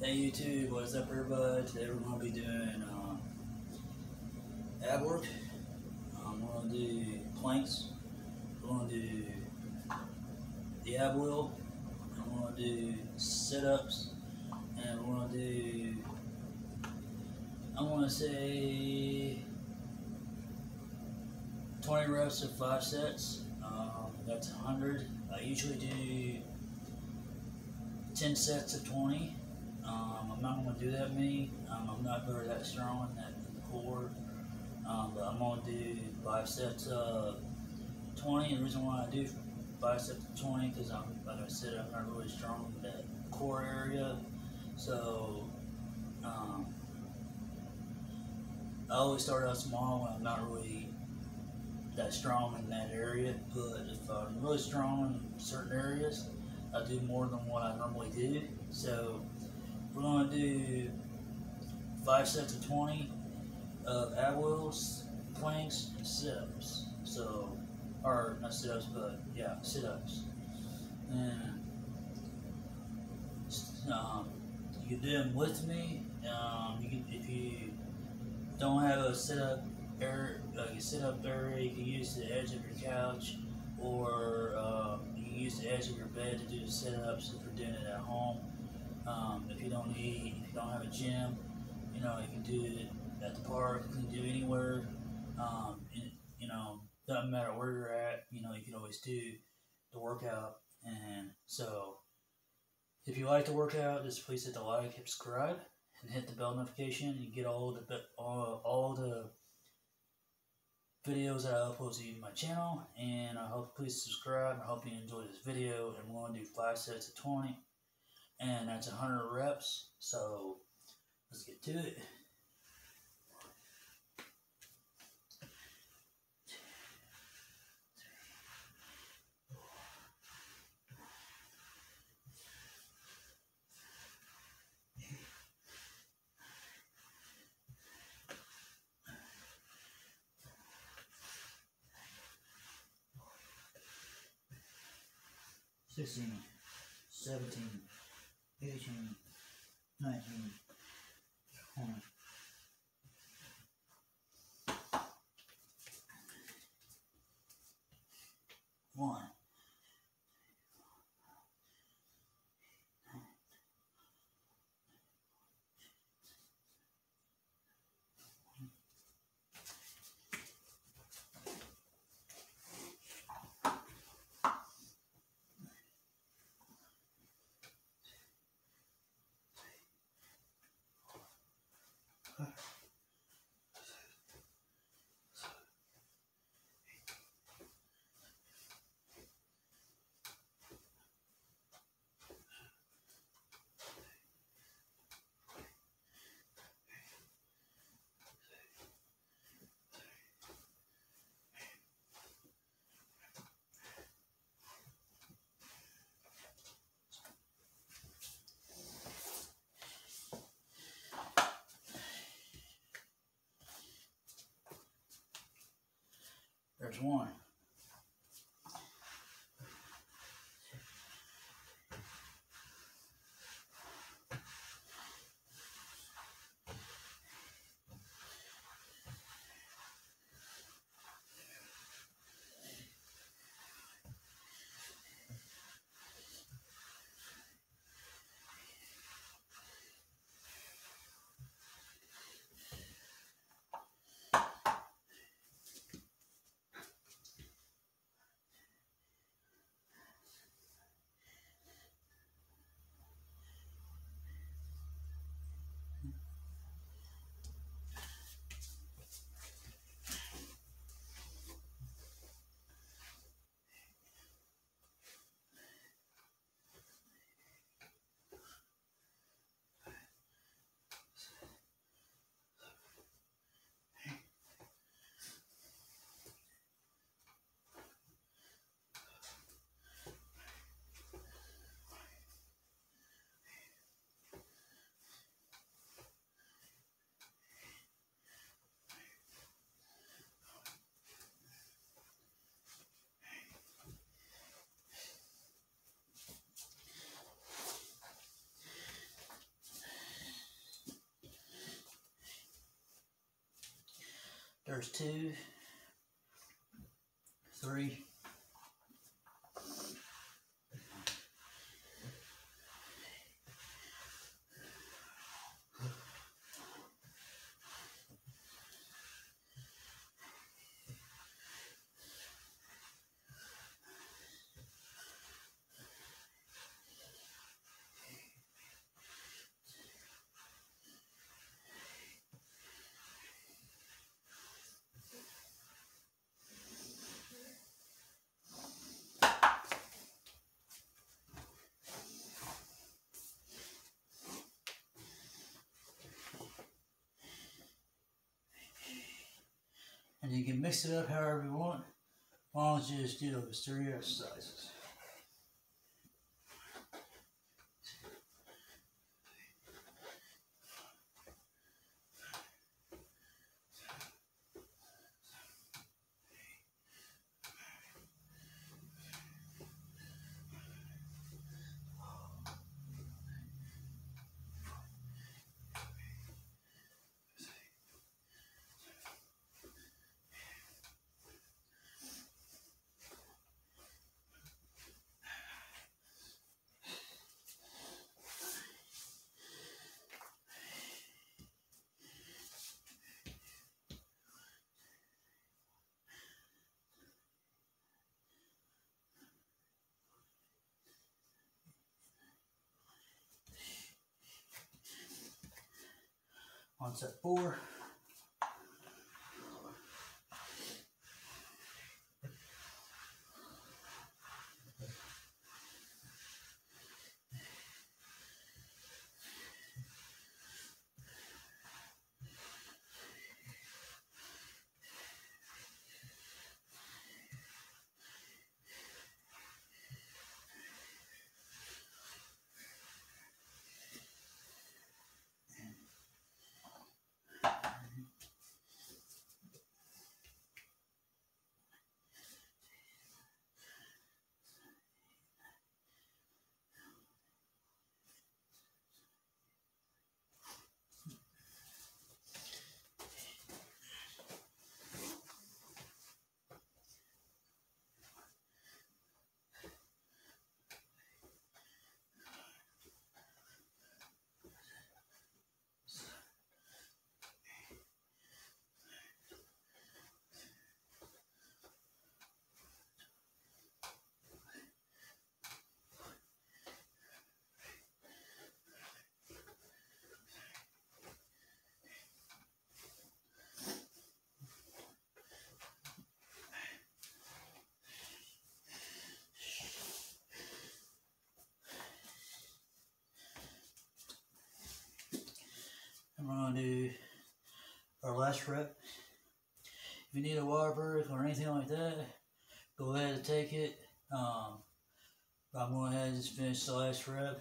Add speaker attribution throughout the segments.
Speaker 1: Hey YouTube, what's up everybody? Today we're going to be doing ab work. We're going to do planks. We're going to do the ab wheel. And we're going to do sit-ups. And we're going to do, I want to say 20 reps of 5 sets. That's 100. I usually do 10 sets of 20. I'm not going to do that many. I'm not very that strong in the core. But I'm going to do 5 sets of 20. The reason why I do 5 sets of 20 because like I said, I'm not really strong in that core area. So I always start out small when I'm not really that strong in that area. But if I'm really strong in certain areas, I do more than what I normally do. So we're going to do 5 sets of 20 of ab wheels, planks, and sit-ups. So, or not sit-ups, but yeah, sit-ups. And you can do them with me. If you don't have a sit-up area, you can use the edge of your couch, or you can use the edge of your bed to do the sit-ups if you're doing it at home. If you don't have a gym, you can do it at the park. You can do anywhere. Doesn't matter where you're at. You can always do the workout. And so, if you like the workout, just please hit the like, hit subscribe, and hit the bell notification. And you get all the videos that I upload to my channel. And I hope please subscribe. I hope you enjoy this video. And we're going to do 5 sets of 20. And that's 100 reps, so let's get to it. $16, $17, $18, $19, $20. One. There's one. There's 2, 3. And you can mix it up however you want, as long as you just do those 3 exercises. On set 4. And we're going to do our last rep. If you need a water break or anything like that, go ahead and take it. I'm going ahead and just finish the last rep.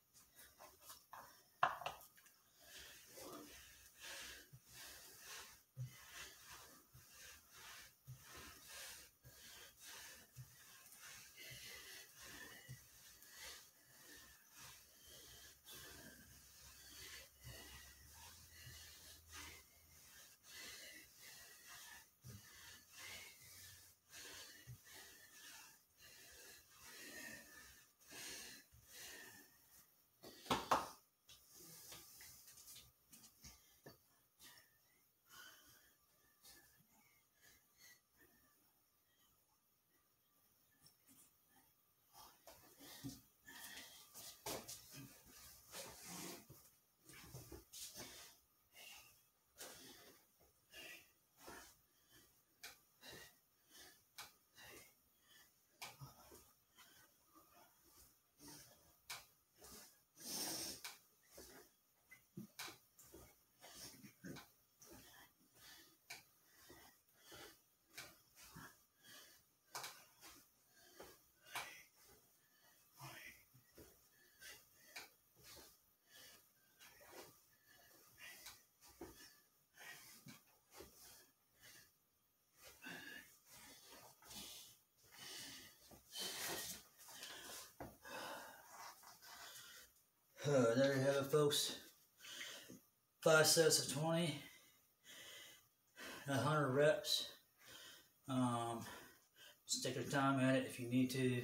Speaker 1: There you have it, folks. 5 sets of 20. 100 reps. Just take your time at it if you need to.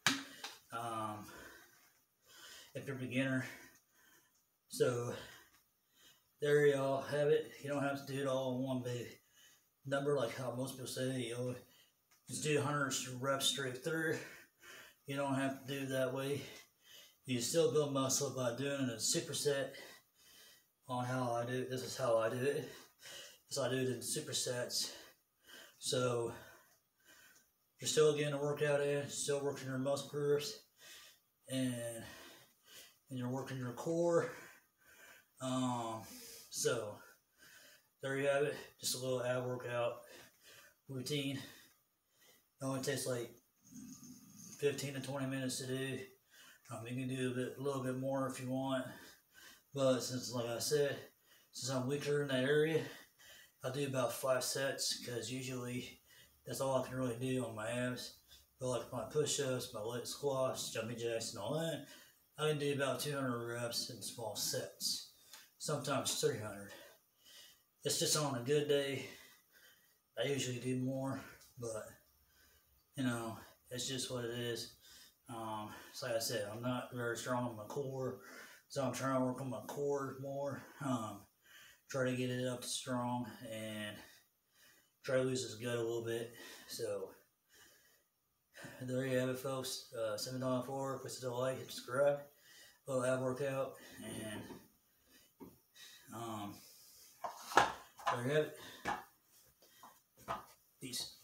Speaker 1: If you're a beginner. So there y'all have it. You don't have to do it all in one big number like how most people say. You just do 100 reps straight through. You don't have to do it that way. You still build muscle by doing a superset on how I do it. This is how I do it. So I do it in supersets. So you're still getting a workout in, still working your muscle groups, and you're working your core. So there you have it. Just a little ab workout routine. It only takes like 15 to 20 minutes to do. You can do a little bit more if you want, but since, like I said, since I'm weaker in that area, I'll do about 5 sets because usually that's all I can really do on my abs. But like my push-ups, my leg squats, jumping jacks, and all that, I can do about 200 reps in small sets, sometimes 300. It's just on a good day. I usually do more, but you know, it's just what it is. So like I said, I'm not very strong on my core, so I'm trying to work on my core more. Try to get it up strong and try to lose this gut a little bit. So there you have it, folks. $7.4. Click the like, hit subscribe. Little ab workout, and there you have it. Peace.